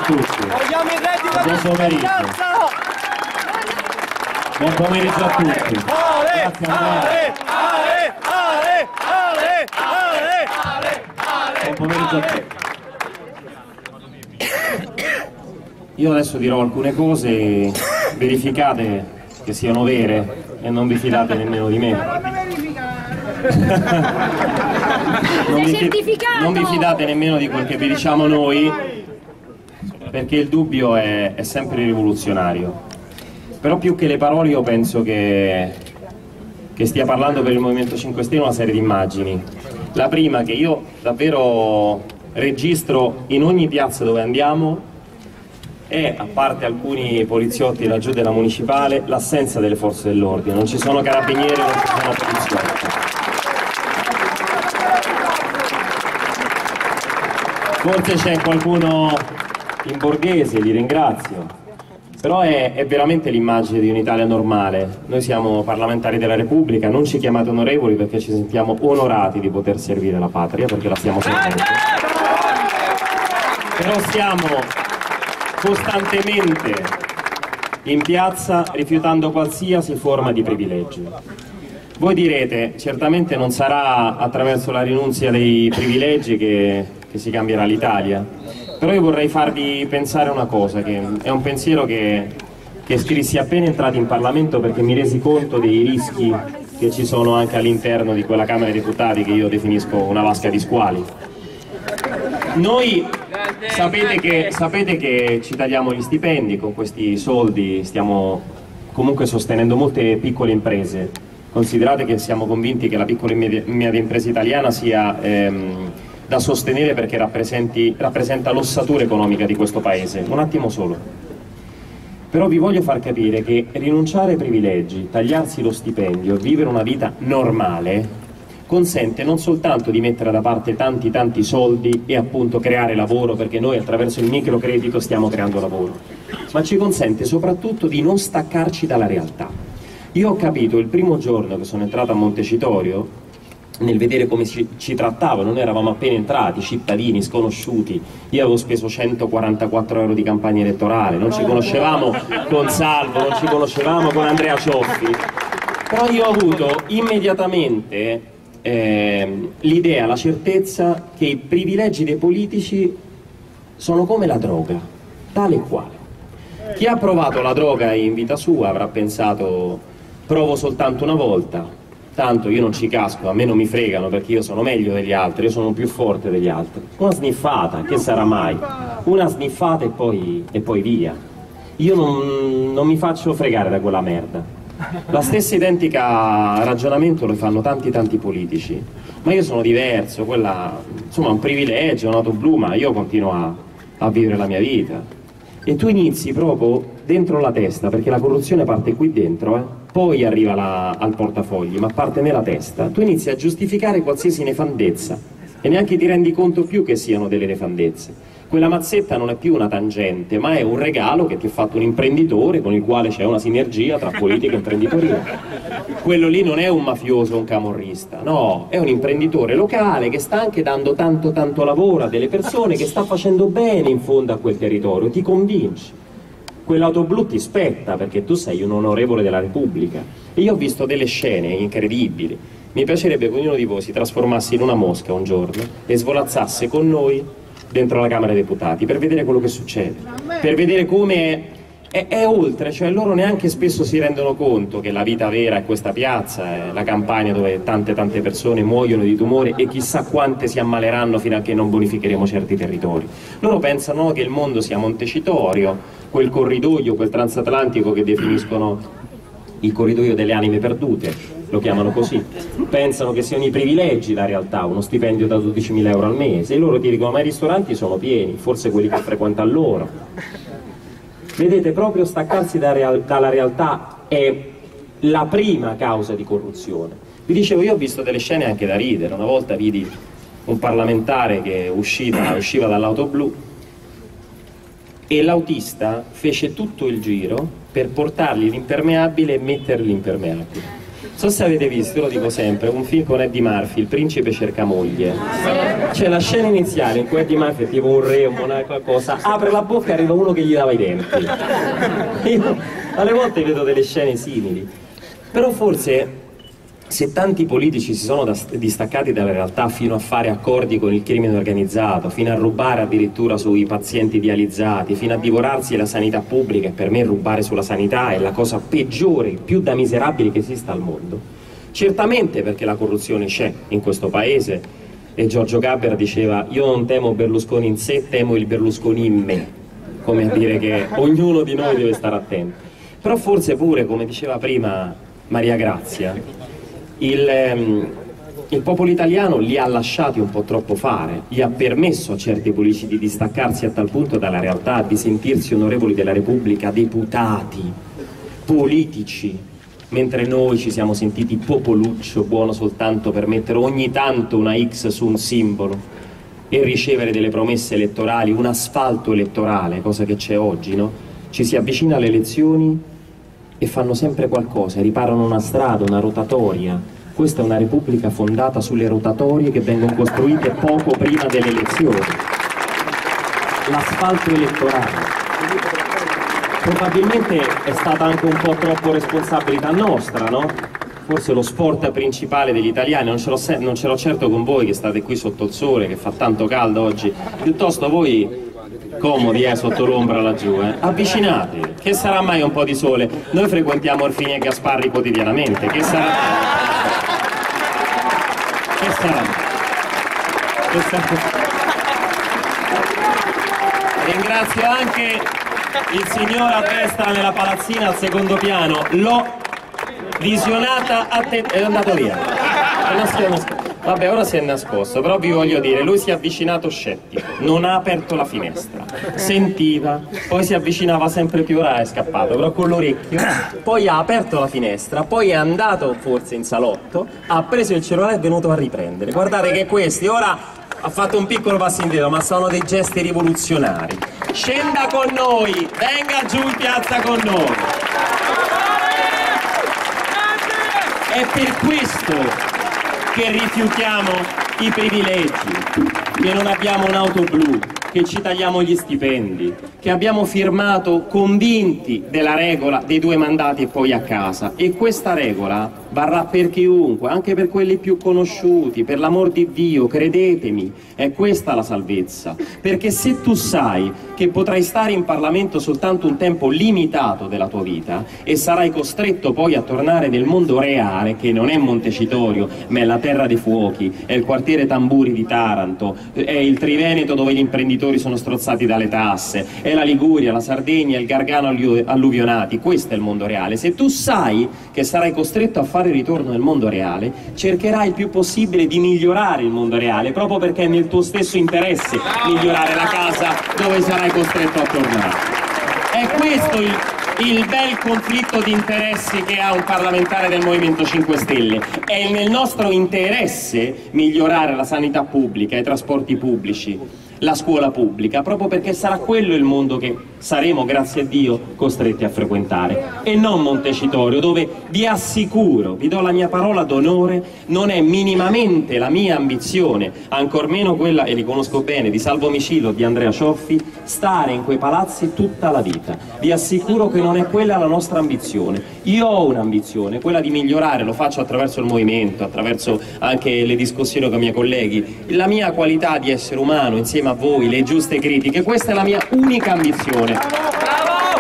tutti. Vogliamo il reddito Buon di pomeriggio. cittadinanza! Buon pomeriggio a tutti. Grazie Andrea. Buon pomeriggio a te. Io adesso dirò alcune cose, verificate che siano vere e non vi fidate nemmeno di me. Non vi fidate nemmeno di quel che vi diciamo noi, perché il dubbio è sempre rivoluzionario. Però più che le parole io penso che stia parlando per il Movimento 5 Stelle una serie di immagini. La prima, che io davvero registro in ogni piazza dove andiamo, è, a parte alcuni poliziotti laggiù della municipale, l'assenza delle forze dell'ordine. Non ci sono carabinieri, non ci sono poliziotti. Forse c'è qualcuno in borghese, li ringrazio. Però è veramente l'immagine di un'Italia normale. Noi siamo parlamentari della Repubblica, non ci chiamate onorevoli perché ci sentiamo onorati di poter servire la patria, perché la stiamo servendo. Però siamo costantemente in piazza rifiutando qualsiasi forma di privilegio. Voi direte, certamente non sarà attraverso la rinunzia dei privilegi che si cambierà l'Italia. Però io vorrei farvi pensare una cosa, che è un pensiero che scrissi appena entrati in Parlamento, perché mi resi conto dei rischi che ci sono anche all'interno di quella Camera dei Deputati che io definisco una vasca di squali. Noi sapete che ci tagliamo gli stipendi, con questi soldi stiamo comunque sostenendo molte piccole imprese. Considerate che siamo convinti che la piccola e media impresa italiana sia da sostenere, perché rappresenta l'ossatura economica di questo paese. Un attimo solo. Però vi voglio far capire che rinunciare ai privilegi, tagliarsi lo stipendio, vivere una vita normale consente non soltanto di mettere da parte tanti soldi e appunto creare lavoro, perché noi attraverso il microcredito stiamo creando lavoro, ma ci consente soprattutto di non staccarci dalla realtà. Io ho capito il primo giorno che sono entrato a Montecitorio, nel vedere come ci trattavano. Noi eravamo appena entrati, cittadini sconosciuti, io avevo speso 144 euro di campagna elettorale, non ci conoscevamo con Salvo, non ci conoscevamo con Andrea Cioffi, però io ho avuto immediatamente l'idea, la certezza che i privilegi dei politici sono come la droga, tale e quale. Chi ha provato la droga in vita sua avrà pensato: provo soltanto una volta, tanto io non ci casco, a me non mi fregano perché io sono meglio degli altri, io sono più forte degli altri. Una sniffata, che sarà mai? Una sniffata e poi via. Io non mi faccio fregare da quella merda. La stessa identica ragionamento lo fanno tanti politici, ma io sono diverso, quella insomma è un privilegio, un'auto blu, ma io continuo a vivere la mia vita. E tu inizi proprio dentro la testa, perché la corruzione parte qui dentro, poi arriva al portafogli, ma parte nella testa. Tu inizi a giustificare qualsiasi nefandezza e neanche ti rendi conto più che siano delle nefandezze. Quella mazzetta non è più una tangente, ma è un regalo che ti ha fatto un imprenditore con il quale c'è una sinergia tra politica e imprenditoria. Quello lì non è un mafioso o un camorrista, no, è un imprenditore locale che sta anche dando tanto lavoro a delle persone, che sta facendo bene in fondo a quel territorio, ti convinci. Quell'auto blu ti spetta perché tu sei un onorevole della Repubblica. E io ho visto delle scene incredibili. Mi piacerebbe che ognuno di voi si trasformasse in una mosca un giorno e svolazzasse con noi dentro la Camera dei Deputati per vedere quello che succede, per vedere come è oltre, cioè loro neanche spesso si rendono conto che la vita vera è questa piazza, è la campagna dove tante persone muoiono di tumore e chissà quante si ammaleranno fino a che non bonificheremo certi territori. Loro pensano che il mondo sia Montecitorio, quel corridoio, quel transatlantico che definiscono il corridoio delle anime perdute, lo chiamano così. Pensano che siano i privilegi la realtà, uno stipendio da 12.000 euro al mese, e loro ti dicono: ma i ristoranti sono pieni, forse quelli che frequentano loro. Vedete, proprio staccarsi dalla realtà è la prima causa di corruzione. Vi dicevo, io ho visto delle scene anche da ridere. Una volta vidi un parlamentare che usciva dall'auto blu e l'autista fece tutto il giro per portargli l'impermeabile e mettergli l'impermeabile. so se avete visto, io lo dico sempre, un film con Eddie Murphy, Il principe cerca moglie. C'è la scena iniziale in cui Eddie Murphy è tipo un re, un monarca, qualcosa, apre la bocca e arriva uno che gli dava i denti. Io alle volte vedo delle scene simili, però forse se tanti politici si sono distaccati dalla realtà fino a fare accordi con il crimine organizzato, fino a rubare addirittura sui pazienti dializzati, fino a divorarsi la sanità pubblica, e per me rubare sulla sanità è la cosa peggiore, più da miserabili che esista al mondo, certamente perché la corruzione c'è in questo paese, e Giorgio Gaber diceva: io non temo Berlusconi in sé, temo il Berlusconi in me, come a dire che ognuno di noi deve stare attento. Però forse pure, come diceva prima Maria Grazia, il popolo italiano li ha lasciati un po' troppo fare, gli ha permesso a certi politici di distaccarsi a tal punto dalla realtà, di sentirsi onorevoli della Repubblica, deputati, politici, mentre noi ci siamo sentiti popoluccio buono soltanto per mettere ogni tanto una X su un simbolo e ricevere delle promesse elettorali, un asfalto elettorale, cosa che c'è oggi, no? Ci si avvicina alle elezioni e fanno sempre qualcosa, riparano una strada, una rotatoria. Questa è una repubblica fondata sulle rotatorie che vengono costruite poco prima delle elezioni. L'asfalto elettorale. Probabilmente è stata anche un po' troppo responsabilità nostra, no? Forse lo sport principale degli italiani, non ce l'ho certo con voi che state qui sotto il sole, che fa tanto caldo oggi, piuttosto voi comodi sotto l'ombra laggiù, avvicinatevi, che sarà mai un po' di sole? Noi frequentiamo Orfini e Gasparri quotidianamente, che sarà? Che sarà? Ringrazio anche il signor a destra nella palazzina al secondo piano, l'ho visionata è andato via. Vabbè, ora si è nascosto, però vi voglio dire, lui si è avvicinato scettico, non ha aperto la finestra, sentiva, poi si avvicinava sempre più, ora è scappato, però con l'orecchio, poi ha aperto la finestra, poi è andato forse in salotto, ha preso il cellulare e è venuto a riprendere. Guardate che questi, ora ha fatto un piccolo passo indietro, ma sono dei gesti rivoluzionari. Scenda con noi, venga giù in piazza con noi. È per questo che rifiutiamo i privilegi, che non abbiamo un'auto blu, che ci tagliamo gli stipendi, che abbiamo firmato convinti della regola dei 2 mandati e poi a casa. E questa regola varrà per chiunque, anche per quelli più conosciuti, per l'amor di Dio, credetemi, è questa la salvezza. Perché se tu sai che potrai stare in Parlamento soltanto un tempo limitato della tua vita e sarai costretto poi a tornare nel mondo reale, che non è Montecitorio, ma è la Terra dei Fuochi, è il quartiere Tamburi di Taranto, è il Triveneto dove gli imprenditori sono strozzati dalle tasse, è la Liguria, la Sardegna, il Gargano alluvionati, questo è il mondo reale. Se tu sai che sarai costretto a fare il ritorno nel mondo reale, cercherai il più possibile di migliorare il mondo reale, proprio perché è nel tuo stesso interesse migliorare la casa dove sarai costretto a tornare. È questo il bel conflitto di interessi che ha un parlamentare del Movimento 5 Stelle. È nel nostro interesse migliorare la sanità pubblica, i trasporti pubblici, la scuola pubblica, proprio perché sarà quello il mondo che saremo, grazie a Dio, costretti a frequentare, e non Montecitorio, dove vi assicuro, vi do la mia parola d'onore, non è minimamente la mia ambizione, ancor meno quella, e li conosco bene, di Salvo Micilo, di Andrea Cioffi, stare in quei palazzi tutta la vita. Vi assicuro che non è quella la nostra ambizione. Io ho un'ambizione, quella di migliorare, lo faccio attraverso il movimento, attraverso anche le discussioni con i miei colleghi, la mia qualità di essere umano insieme a voi, le giuste critiche, questa è la mia unica ambizione. Bravo!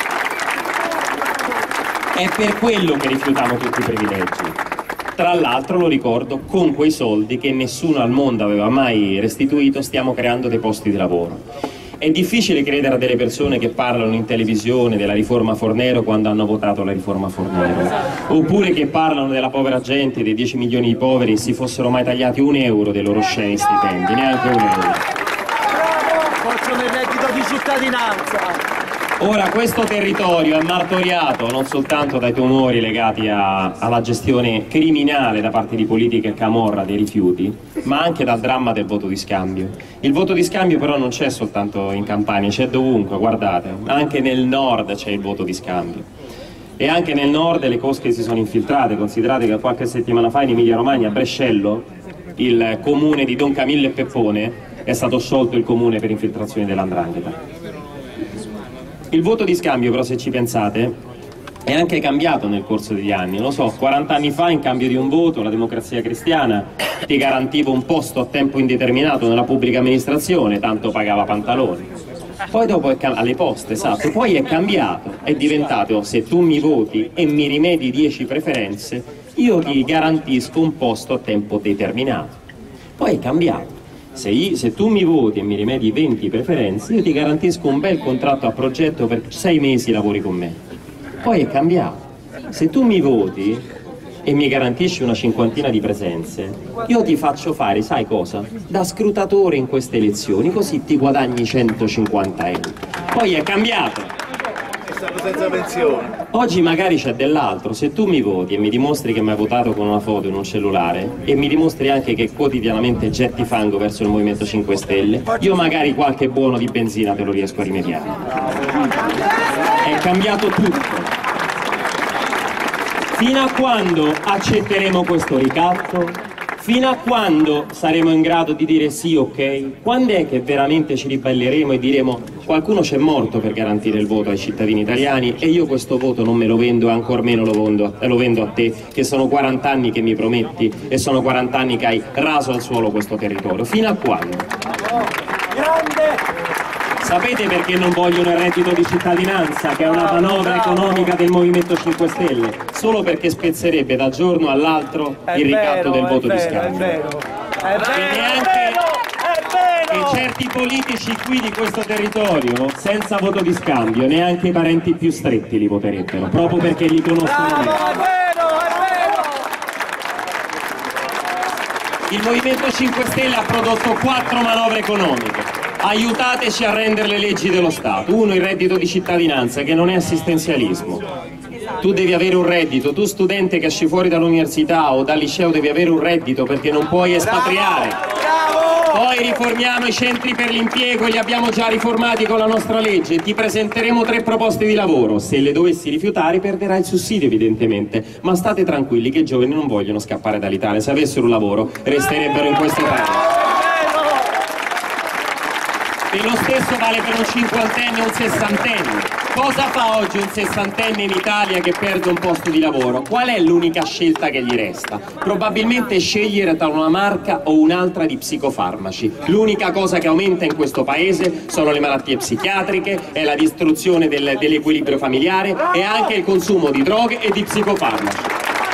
È per quello che rifiutiamo tutti i privilegi. Tra l'altro, lo ricordo, con quei soldi che nessuno al mondo aveva mai restituito stiamo creando dei posti di lavoro. È difficile credere a delle persone che parlano in televisione della riforma Fornero quando hanno votato la riforma Fornero, oppure che parlano della povera gente, dei 10 milioni di poveri, e si fossero mai tagliati un euro dei loro osceni stipendi, neanche un euro. Possono il reddito di cittadinanza. Ora, questo territorio è martoriato non soltanto dai tumori legati alla gestione criminale da parte di politica e camorra dei rifiuti, ma anche dal dramma del voto di scambio. Il voto di scambio però non c'è soltanto in Campania, c'è dovunque, guardate, anche nel nord c'è il voto di scambio. E anche nel nord le cosche si sono infiltrate. Considerate che qualche settimana fa in Emilia Romagna, a Brescello, il comune di Don Camillo e Peppone, è stato sciolto il comune per infiltrazioni dell''ndrangheta. Il voto di scambio, però, se ci pensate, è anche cambiato nel corso degli anni. Lo so, 40 anni fa, in cambio di un voto, la Democrazia Cristiana ti garantiva un posto a tempo indeterminato nella pubblica amministrazione, tanto pagava pantaloni. Poi dopo alle poste, esatto, poi è cambiato, è diventato: se tu mi voti e mi rimedi 10 preferenze, io ti garantisco un posto a tempo determinato. Poi è cambiato: se tu mi voti e mi rimedi 20 preferenze, io ti garantisco un bel contratto a progetto per 6 mesi lavori con me. Poi è cambiato: se tu mi voti e mi garantisci una cinquantina di presenze, io ti faccio fare, sai cosa? Da scrutatore in queste elezioni, così ti guadagni 150 euro. Poi è cambiato. È stato senza pensione. Oggi magari c'è dell'altro: se tu mi voti e mi dimostri che mi hai votato con una foto in un cellulare e mi dimostri anche che quotidianamente getti fango verso il Movimento 5 Stelle, io magari qualche buono di benzina te lo riesco a rimediare. È cambiato tutto. Fino a quando accetteremo questo ricatto? Fino a quando saremo in grado di dire sì, ok? Quando è che veramente ci ribelleremo e diremo: qualcuno c'è morto per garantire il voto ai cittadini italiani e io questo voto non me lo vendo, e ancor meno lo vendo a te, che sono 40 anni che mi prometti e sono 40 anni che hai raso al suolo questo territorio. Fino a quando? Grande! Sapete perché non vogliono il reddito di cittadinanza, che è una manovra economica del Movimento 5 Stelle? Solo perché spezzerebbe da giorno all'altro il ricatto del voto di scambio. È E certi politici qui di questo territorio, senza voto di scambio, neanche i parenti più stretti li voterebbero, proprio perché li conoscono meglio. Il Movimento 5 Stelle ha prodotto 4 manovre economiche. Aiutateci a rendere le leggi dello Stato. 1, il reddito di cittadinanza, che non è assistenzialismo. Tu devi avere un reddito, tu studente che esci fuori dall'università o dal liceo devi avere un reddito perché non puoi espatriare. Poi riformiamo i centri per l'impiego, li abbiamo già riformati con la nostra legge. Ti presenteremo 3 proposte di lavoro. Se le dovessi rifiutare perderai il sussidio evidentemente, ma state tranquilli che i giovani non vogliono scappare dall'Italia. Se avessero un lavoro resterebbero in questo paese. E lo stesso vale per un cinquantenne o un sessantenne. Cosa fa oggi un sessantenne in Italia che perde un posto di lavoro? Qual è l'unica scelta che gli resta? Probabilmente scegliere tra una marca o un'altra di psicofarmaci. L'unica cosa che aumenta in questo paese sono le malattie psichiatriche, è la distruzione dell'equilibrio familiare e anche il consumo di droghe e di psicofarmaci.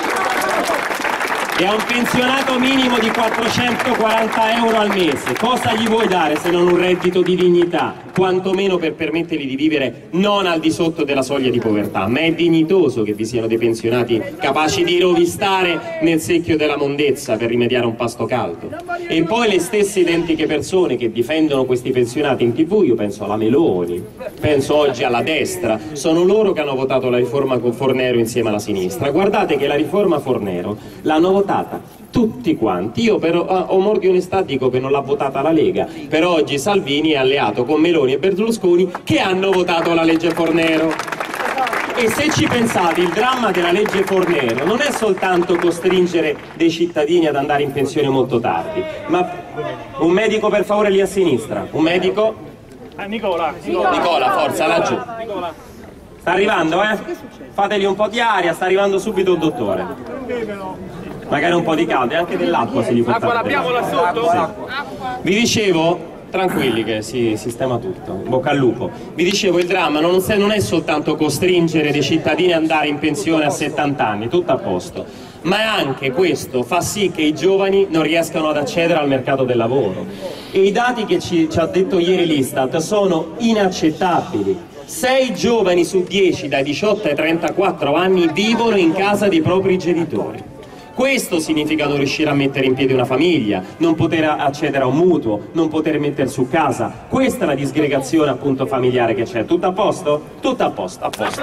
E a un pensionato minimo di 440 euro al mese, cosa gli vuoi dare se non un reddito di dignità? Quantomeno per permettergli di vivere non al di sotto della soglia di povertà, ma è dignitoso che vi siano dei pensionati capaci di rovistare nel secchio della mondezza per rimediare un pasto caldo. E poi le stesse identiche persone che difendono questi pensionati in TV, io penso alla Meloni, penso oggi alla destra, sono loro che hanno votato la riforma con Fornero insieme alla sinistra. Guardate che la riforma Fornero l'hanno votata tutti quanti. Io per onor di onestà dico che non l'ha votata la Lega, però oggi Salvini è alleato con Meloni e Berlusconi che hanno votato la legge Fornero. E se ci pensate, il dramma della legge Fornero non è soltanto costringere dei cittadini ad andare in pensione molto tardi, ma un medico per favore lì a sinistra, un medico? Nicola, forza, laggiù. Sta arrivando, Fategli un po' di aria, sta arrivando subito il dottore. Magari un po' di caldo e anche dell'acqua se gli portate. Acqua l'abbiamo là sotto? Sì. Vi dicevo, tranquilli che si sistema tutto, bocca al lupo. Vi dicevo, il dramma non è soltanto costringere dei cittadini ad andare in pensione a 70 anni, tutto a posto, ma anche questo fa sì che i giovani non riescano ad accedere al mercato del lavoro. E i dati che ci ha detto ieri l'Istat sono inaccettabili. 6 giovani su 10 dai 18 ai 34 anni vivono in casa dei propri genitori. Questo significa non riuscire a mettere in piedi una famiglia, non poter accedere a un mutuo, non poter mettere su casa. Questa è la disgregazione appunto familiare che c'è. Tutto a posto? Tutto a posto, a posto.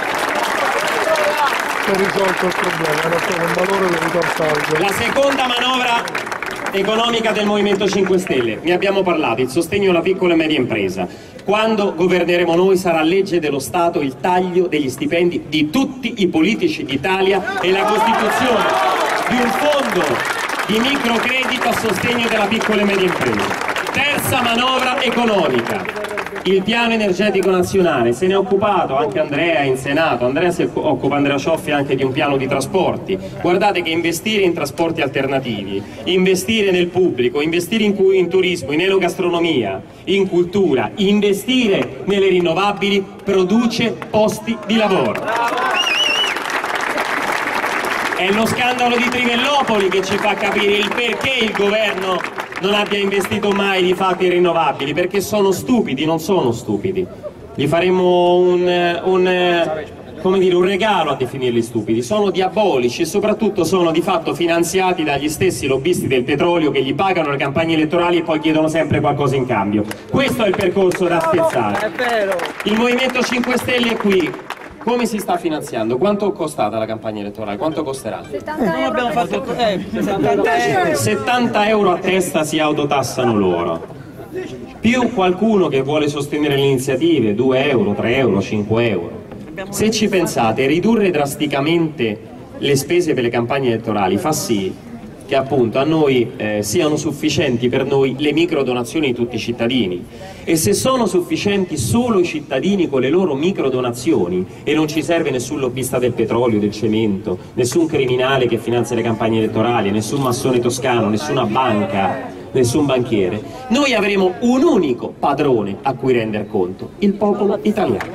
Si è risolto il problema, era solo un valore del ritorsaldo. La seconda manovra economica del Movimento 5 Stelle, ne abbiamo parlato, il sostegno alla piccola e media impresa. Quando governeremo noi sarà legge dello Stato il taglio degli stipendi di tutti i politici d'Italia e la costituzione di un fondo di microcredito a sostegno della piccola e media impresa. Terza manovra economica, il piano energetico nazionale. Se ne è occupato anche Andrea in Senato. Andrea Cioffi anche di un piano di trasporti. Guardate che investire in trasporti alternativi, investire nel pubblico, investire in turismo, in enogastronomia, in cultura, investire nelle rinnovabili produce posti di lavoro. È lo scandalo di Trivellopoli che ci fa capire il perché il governo non abbia investito mai di fatto in rinnovabili, perché sono stupidi, non sono stupidi. Gli faremmo un regalo a definirli stupidi. Sono diabolici e soprattutto sono di fatto finanziati dagli stessi lobbisti del petrolio che gli pagano le campagne elettorali e poi chiedono sempre qualcosa in cambio. Questo è il percorso da spezzare. Il Movimento 5 Stelle è qui. Come si sta finanziando? Quanto è costata la campagna elettorale? Quanto costerà? 70 euro a testa si autotassano loro. Più qualcuno che vuole sostenere le iniziative, 2 euro, 3 euro, 5 euro. Se ci pensate, ridurre drasticamente le spese per le campagne elettorali fa sì che appunto a noi siano sufficienti per noi le micro donazioni di tutti i cittadini, e se sono sufficienti solo i cittadini con le loro micro donazioni e non ci serve nessun lobbista del petrolio, del cemento, nessun criminale che finanzia le campagne elettorali, nessun massone toscano, nessuna banca, nessun banchiere, noi avremo un unico padrone a cui render conto: il popolo italiano.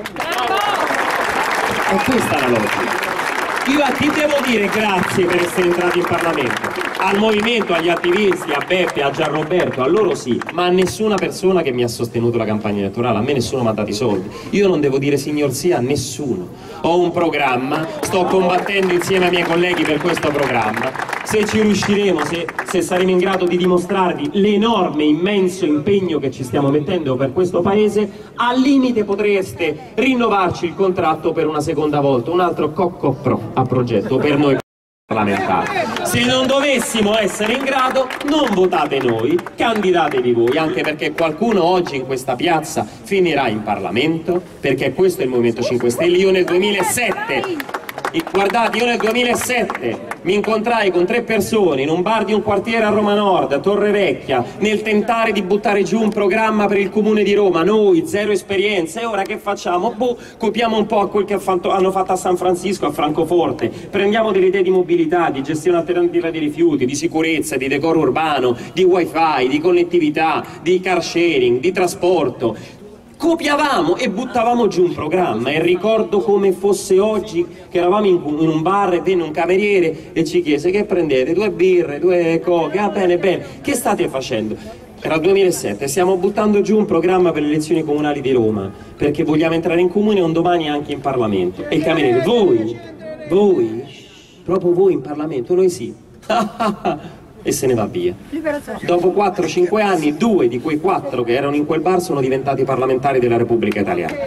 È questa la logica. Io a chi devo dire grazie per essere entrati in Parlamento? Al movimento, agli attivisti, a Beppe, a Gianroberto, a loro sì, ma a nessuna persona che mi ha sostenuto la campagna elettorale. A me nessuno mi ha dato i soldi. Io non devo dire signor sì a nessuno. Ho un programma, sto combattendo insieme ai miei colleghi per questo programma. Se ci riusciremo, se saremo in grado di dimostrarvi l'enorme, immenso impegno che ci stiamo mettendo per questo paese, al limite potreste rinnovarci il contratto per una seconda volta, un altro COCO-PRO a progetto per noi parlamentari. Se non dovessimo essere in grado, non votate noi, candidatevi voi, anche perché qualcuno oggi in questa piazza finirà in Parlamento, perché questo è il Movimento 5 Stelle. Io nel 2007 Guardate, io nel 2007 mi incontrai con 3 persone in un bar di un quartiere a Roma Nord, a Torre Vecchia, nel tentare di buttare giù un programma per il Comune di Roma. Noi, zero esperienza, e ora che facciamo? Boh, copiamo un po' a quel che hanno fatto a San Francisco, a Francoforte, prendiamo delle idee di mobilità, di gestione alternativa dei rifiuti, di sicurezza, di decoro urbano, di wifi, di connettività, di car sharing, di trasporto. Copiavamo e buttavamo giù un programma, e ricordo come fosse oggi che eravamo in un bar e venne un cameriere e ci chiese: che prendete? 2 birre, 2 coche? Ah, bene, bene, che state facendo? Era il 2007, stiamo buttando giù un programma per le elezioni comunali di Roma, perché vogliamo entrare in comune un domani anche in Parlamento. E il cameriere: voi? Proprio voi in Parlamento? Noi sì. E se ne va via. Dopo 4-5 anni, 2 di quei 4 che erano in quel bar sono diventati parlamentari della Repubblica Italiana.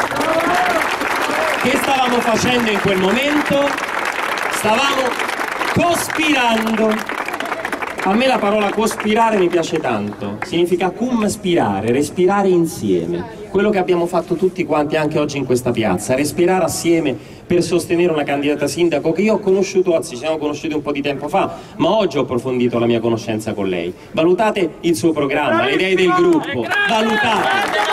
Che stavamo facendo in quel momento? Stavamo cospirando. A me la parola cospirare mi piace tanto, significa cum spirare, respirare insieme. Quello che abbiamo fatto tutti quanti anche oggi in questa piazza, respirare assieme per sostenere una candidata sindaco che io ho conosciuto, anzi ci siamo conosciuti un po' di tempo fa, ma oggi ho approfondito la mia conoscenza con lei. Valutate il suo programma, le idee del gruppo, valutate.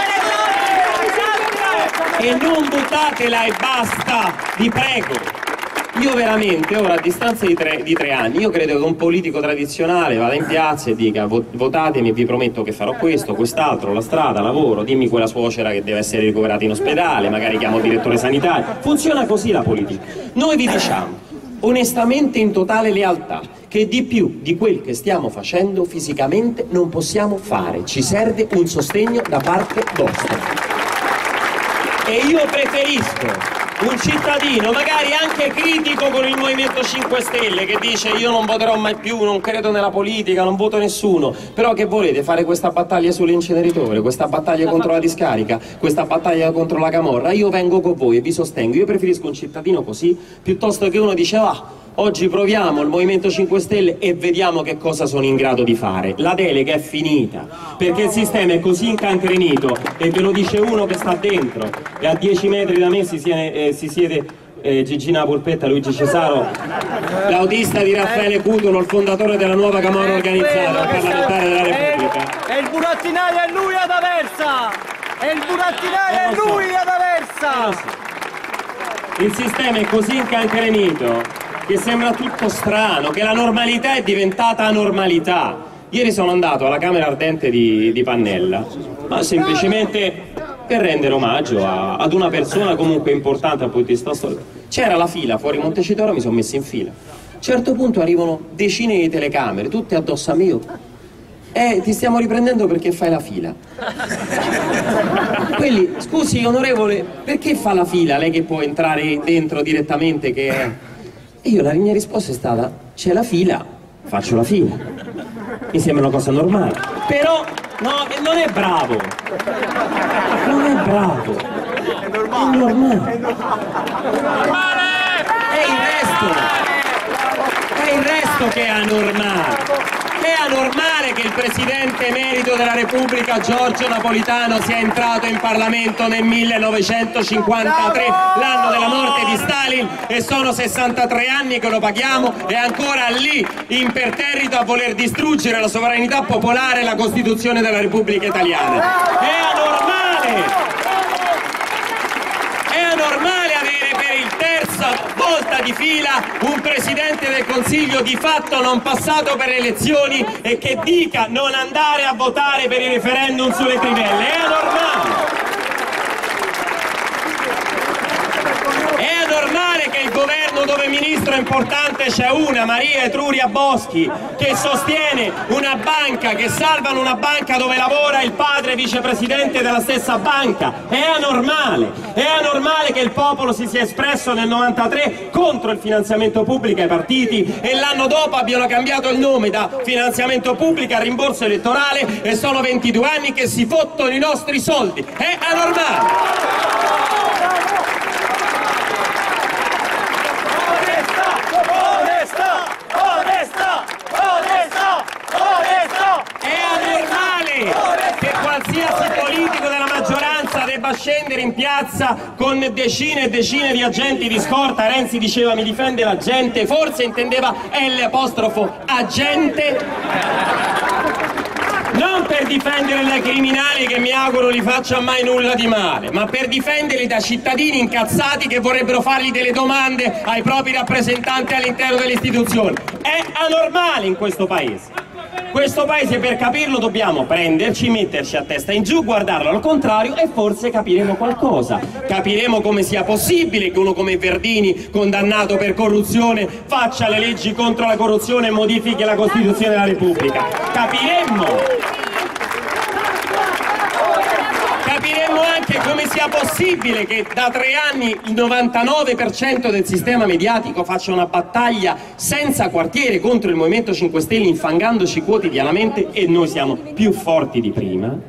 E non buttatela e basta, vi prego. Io veramente, ora a distanza di 3 anni, io credo che un politico tradizionale vada in piazza e dica: votatemi e vi prometto che farò questo, quest'altro, la strada, lavoro, dimmi quella suocera che deve essere ricoverata in ospedale, magari chiamo il direttore sanitario. Funziona così la politica. Noi vi diciamo, onestamente, in totale lealtà, che di più di quel che stiamo facendo fisicamente non possiamo fare. Ci serve un sostegno da parte vostra. E io preferisco un cittadino magari anche critico con il Movimento 5 Stelle che dice io non voterò mai più, non credo nella politica, non voto nessuno, però che volete fare questa battaglia sull'inceneritore, questa battaglia contro la discarica, questa battaglia contro la camorra? Io vengo con voi e vi sostengo. Io preferisco un cittadino così piuttosto che uno dice oggi proviamo il Movimento 5 Stelle e vediamo che cosa sono in grado di fare. La delega è finita, perché il sistema è così incancrenito, e ve lo dice uno che sta dentro, e a 10 metri da me si siede Gigina Pulpetta, Luigi Cesaro, l'autista di Raffaele Cutolo, il fondatore della nuova camorra organizzata, il parlamentare della Repubblica. E il burattinaio è lui ad Aversa! E il burattinaio è lui ad Aversa! Il sistema è così incancrenito che sembra tutto strano, che la normalità è diventata anormalità. Ieri sono andato alla Camera Ardente di Pannella, ma semplicemente per rendere omaggio ad una persona comunque importante dal punto di vista storico. C'era la fila fuori Montecitorio, mi sono messo in fila. A un certo punto arrivano decine di telecamere, tutte addosso a me. Ti stiamo riprendendo perché fai la fila. Quelli, scusi onorevole, perché fa la fila? Lei che può entrare dentro direttamente che... E io la mia risposta è stata, c'è la fila, faccio la fila. Mi sembra una cosa normale. Però, no, non è bravo. Non è bravo. È normale. È il resto che è anormale. È anormale che il presidente emerito della Repubblica Giorgio Napolitano sia entrato in Parlamento nel 1953, l'anno della morte di Stalin, e sono 63 anni che lo paghiamo, e ancora lì imperterrito a voler distruggere la sovranità popolare e la Costituzione della Repubblica Italiana. È anormale! È anormale avere per il terza volta di fila un Presidente del Consiglio di fatto non passato per elezioni e che dica non andare a votare per il referendum sulle trivelle. È anormale! È anormale che il governo dove ministro importante c'è una, Maria Etruria Boschi, che sostiene una banca, che salvano una banca dove lavora il padre vicepresidente della stessa banca. È anormale che il popolo si sia espresso nel 93 contro il finanziamento pubblico ai partiti e l'anno dopo abbiano cambiato il nome da finanziamento pubblico a rimborso elettorale, e sono 22 anni che si fottono i nostri soldi. È anormale! Che qualsiasi politico della maggioranza debba scendere in piazza con decine e decine di agenti di scorta. Renzi diceva mi difende la gente, forse intendeva l'agente, non per difendere dai criminali che mi auguro li faccia mai nulla di male, ma per difenderli da cittadini incazzati che vorrebbero fargli delle domande ai propri rappresentanti all'interno delle istituzioni. È anormale in questo paese. Questo paese, per capirlo, dobbiamo prenderci, metterci a testa in giù, guardarlo al contrario e forse capiremo qualcosa. Capiremo come sia possibile che uno come Verdini, condannato per corruzione, faccia le leggi contro la corruzione e modifichi la Costituzione della Repubblica. Capiremo anche come sia possibile che da 3 anni il 99% del sistema mediatico faccia una battaglia senza quartiere contro il Movimento 5 Stelle, infangandoci quotidianamente, e noi siamo più forti di prima,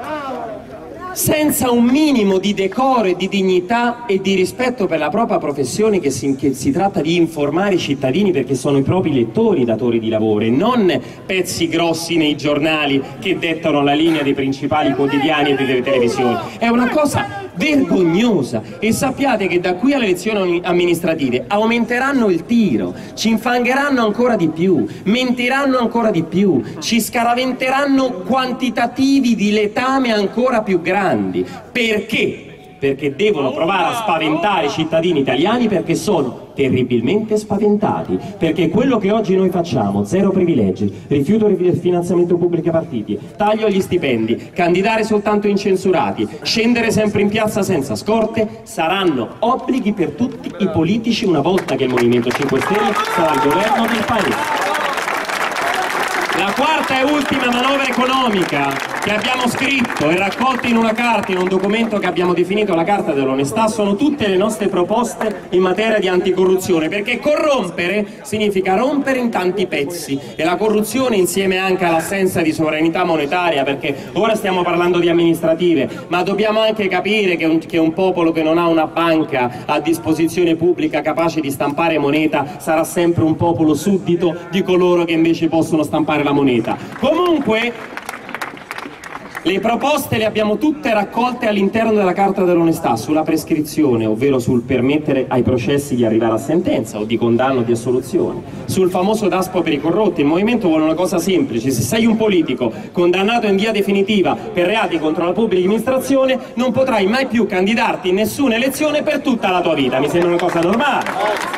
senza un minimo di decoro e di dignità e di rispetto per la propria professione, che si tratta di informare i cittadini perché sono i propri lettori i datori di lavoro e non pezzi grossi nei giornali che dettano la linea dei principali quotidiani e delle televisioni. È una cosa vergognosa, e sappiate che da qui alle elezioni amministrative aumenteranno il tiro, ci infangheranno ancora di più, mentiranno ancora di più, ci scaraventeranno quantitativi di letame ancora più grandi. Perché? Perché devono provare a spaventare i cittadini italiani, perché sono terribilmente spaventati, perché quello che oggi noi facciamo, zero privilegi, rifiuto del finanziamento pubblico ai partiti, taglio agli stipendi, candidare soltanto incensurati, scendere sempre in piazza senza scorte, saranno obblighi per tutti i politici una volta che il Movimento 5 Stelle sarà al governo del paese. La quarta e ultima manovra economica che abbiamo scritto e raccolto in una carta, in un documento che abbiamo definito la Carta dell'Onestà, sono tutte le nostre proposte in materia di anticorruzione, perché corrompere significa rompere in tanti pezzi, e la corruzione, insieme anche all'assenza di sovranità monetaria, perché ora stiamo parlando di amministrative, ma dobbiamo anche capire che un popolo che non ha una banca a disposizione pubblica capace di stampare moneta sarà sempre un popolo suddito di coloro che invece possono stampare la moneta. Comunque le proposte le abbiamo tutte raccolte all'interno della Carta dell'Onestà, sulla prescrizione, ovvero sul permettere ai processi di arrivare a sentenza o di condanna o di assoluzione, sul famoso Daspo per i corrotti. Il movimento vuole una cosa semplice: se sei un politico condannato in via definitiva per reati contro la pubblica amministrazione, non potrai mai più candidarti in nessuna elezione per tutta la tua vita. Mi sembra una cosa normale.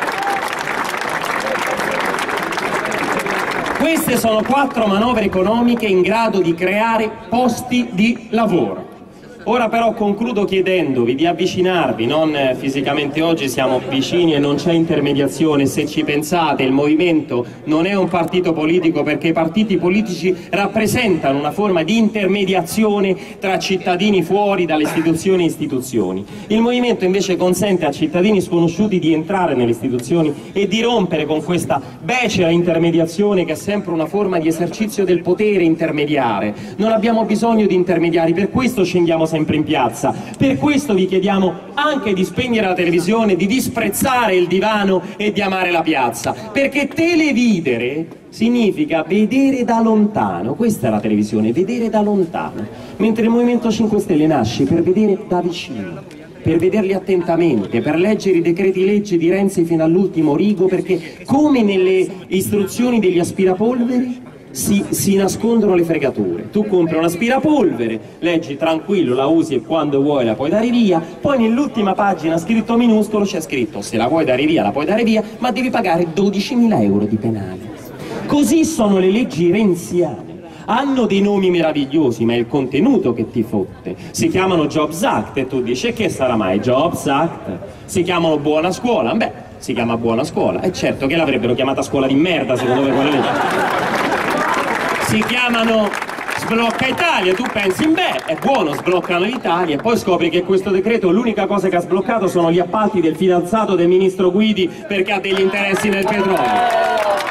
Queste sono 4 manovre economiche in grado di creare posti di lavoro. Ora però concludo chiedendovi di avvicinarvi, non fisicamente oggi siamo vicini e non c'è intermediazione, se ci pensate il movimento non è un partito politico, perché i partiti politici rappresentano una forma di intermediazione tra cittadini fuori dalle istituzioni e istituzioni. Il movimento invece consente a cittadini sconosciuti di entrare nelle istituzioni e di rompere con questa becera intermediazione, che è sempre una forma di esercizio del potere intermediare. Non abbiamo bisogno di intermediari, per questo scendiamo sempre in piazza, per questo vi chiediamo anche di spegnere la televisione, di disprezzare il divano e di amare la piazza, perché televidere significa vedere da lontano. Questa è la televisione, vedere da lontano, mentre il Movimento 5 Stelle nasce per vedere da vicino, per vederli attentamente, per leggere i decreti legge di Renzi fino all'ultimo rigo, perché come nelle istruzioni degli aspirapolvere si nascondono le fregature. Tu compri un aspirapolvere, leggi tranquillo, la usi e quando vuoi la puoi dare via, poi nell'ultima pagina scritto minuscolo c'è scritto: se la vuoi dare via la puoi dare via, ma devi pagare 12.000 euro di penale. Così sono le leggi renziane. Hanno dei nomi meravigliosi, ma è il contenuto che ti fotte. Si chiamano Jobs Act e tu dici: e che sarà mai Jobs Act? Si chiamano Buona Scuola? Beh, si chiama Buona Scuola, e certo che l'avrebbero chiamata scuola di merda secondo me quella legge. Si chiamano Sblocca Italia, tu pensi, beh, è buono, sbloccano l'Italia, e poi scopri che questo decreto l'unica cosa che ha sbloccato sono gli appalti del fidanzato del ministro Guidi, perché ha degli interessi nel petrolio.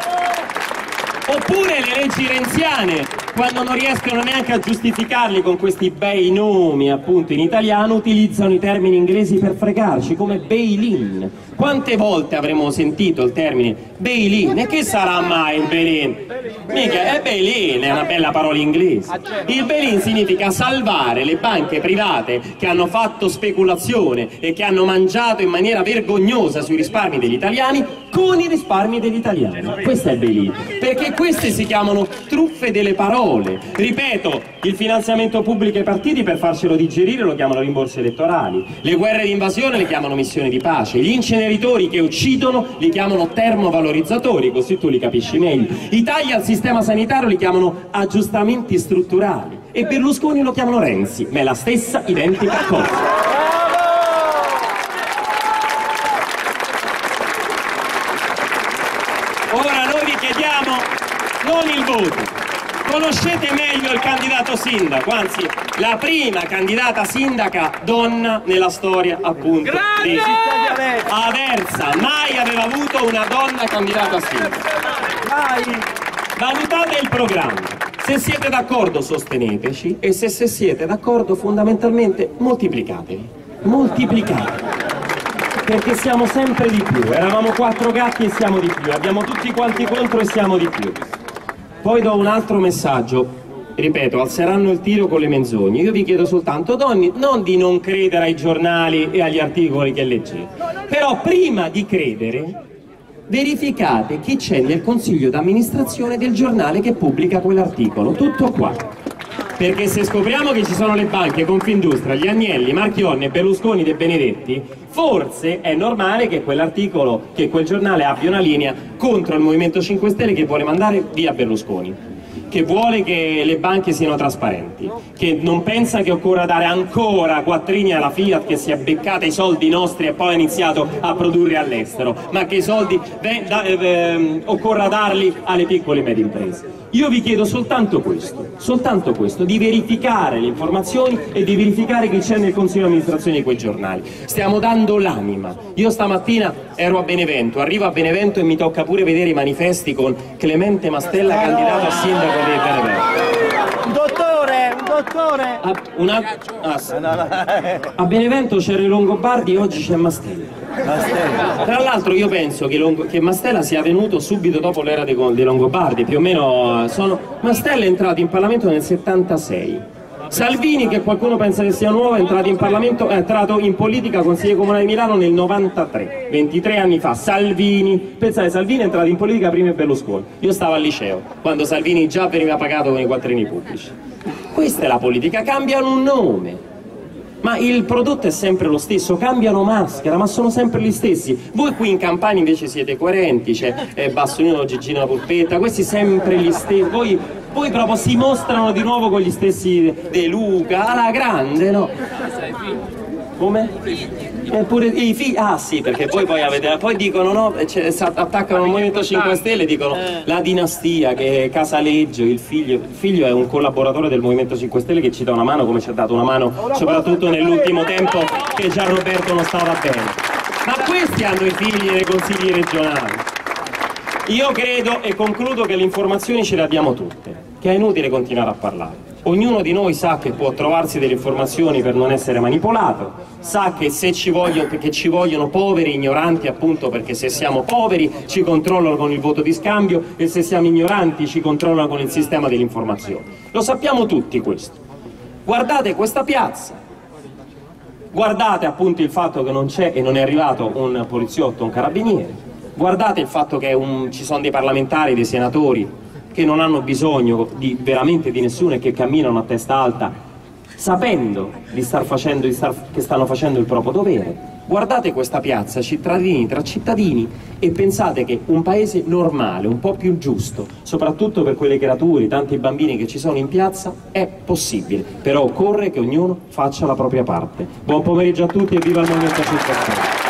Oppure le leggi renziane, quando non riescono neanche a giustificarli con questi bei nomi appunto in italiano, utilizzano i termini inglesi per fregarci, come bail-in. Quante volte avremo sentito il termine bail-in? E che sarà mai il bail-in? Mica, è bail-in, è una bella parola inglese. Il bail-in significa salvare le banche private che hanno fatto speculazione e che hanno mangiato in maniera vergognosa sui risparmi degli italiani con i risparmi degli italiani. Questo è il bail-in, perché queste si chiamano truffe delle parole. Ripeto, il finanziamento pubblico ai partiti per farcelo digerire lo chiamano rimborsi elettorali, le guerre di invasione le chiamano missioni di pace, gli inceneritori che uccidono li chiamano termovalorizzatori, così tu li capisci meglio, i tagli al sistema sanitario li chiamano aggiustamenti strutturali e Berlusconi lo chiamano Renzi, ma è la stessa identica cosa. Ora noi vi chiediamo non il voto, conoscete meglio il candidato sindaco, anzi la prima candidata sindaca donna nella storia appunto di Aversa, mai aveva avuto una donna candidata sindaco. Valutate il programma, se siete d'accordo sosteneteci e se siete d'accordo fondamentalmente moltiplicatevi, perché siamo sempre di più, eravamo 4 gatti e siamo di più, abbiamo tutti quanti contro e siamo di più. Poi do un altro messaggio, ripeto, alzeranno il tiro con le menzogne, io vi chiedo soltanto non di non credere ai giornali e agli articoli che leggete, però prima di credere verificate chi c'è nel consiglio d'amministrazione del giornale che pubblica quell'articolo, tutto qua. Perché se scopriamo che ci sono le banche, Confindustria, gli Agnelli, Marchionne, Berlusconi, De Benedetti, forse è normale che quell'articolo, che quel giornale abbia una linea contro il Movimento 5 Stelle che vuole mandare via Berlusconi. che vuole che le banche siano trasparenti, che non pensa che occorra dare ancora quattrini alla Fiat che si è beccata i soldi nostri e poi ha iniziato a produrre all'estero, ma che i soldi occorra darli alle piccole e medie imprese. Io vi chiedo soltanto questo, di verificare le informazioni e di verificare chi c'è nel consiglio di amministrazione di quei giornali. Stiamo dando l'anima. Io stamattina ero a Benevento, arrivo a Benevento e mi tocca pure vedere i manifesti con Clemente Mastella candidato a sindaco di Benevento. Un dottore! A Benevento c'era i Longobardi, oggi c'è Mastella. Tra l'altro io penso che Mastella sia venuto subito dopo l'era dei Longobardi, più o meno Mastella è entrato in Parlamento nel 76. Salvini, che qualcuno pensa che sia nuovo, è entrato in Parlamento, è entrato in politica consigliere comunale di Milano nel 93, 23 anni fa. Pensate, Salvini è entrato in politica prima di Berlusconi. Io stavo al liceo, quando Salvini già veniva pagato con i quattrini pubblici. Questa è la politica, cambiano un nome. Ma il prodotto è sempre lo stesso, cambiano maschera, ma sono sempre gli stessi. Voi qui in Campania invece siete coerenti, c'è Bassolino, Gigino Pulpetta, questi sempre gli stessi. Voi proprio si mostrano di nuovo con gli stessi De Luca, alla grande, no? Come? Pure i figli, ah sì, perché poi dicono no, attaccano il Movimento 5 Stelle, dicono la dinastia che è Casaleggio, il figlio è un collaboratore del Movimento 5 Stelle che ci dà una mano, come ci ha dato una mano soprattutto nell'ultimo tempo che Gian Roberto non stava bene. Ma questi hanno i figli nei consigli regionali. Io credo e concludo che le informazioni ce le abbiamo tutte, che è inutile continuare a parlare. Ognuno di noi sa che può trovarsi delle informazioni per non essere manipolato, sa che se ci vogliono poveri, ignoranti, appunto perché se siamo poveri ci controllano con il voto di scambio e se siamo ignoranti ci controllano con il sistema dell'informazione. Lo sappiamo tutti questo. Guardate questa piazza, guardate appunto il fatto che non c'è e non è arrivato un poliziotto, un carabiniere, guardate il fatto che ci sono dei parlamentari, dei senatori che non hanno bisogno veramente di nessuno e che camminano a testa alta sapendo che stanno facendo il proprio dovere. Guardate questa piazza, cittadini tra cittadini, e pensate che un paese normale, un po' più giusto, soprattutto per quelle creature, tanti bambini che ci sono in piazza, è possibile, però occorre che ognuno faccia la propria parte. Buon pomeriggio a tutti e viva il Movimento 5 Stelle!